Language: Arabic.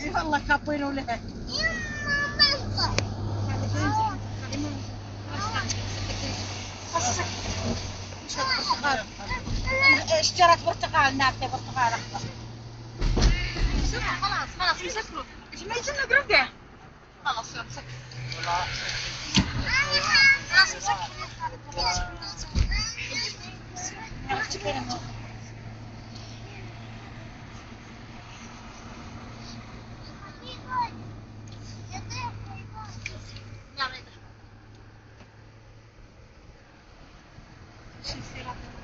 اي والله كابينو لها. اشترت برتقال نابته برتقال اخضر. خلاص خلاص مسكروا. ايش ما يجينا قرقه. خلاص مسكر. خلاص مسكر. يلا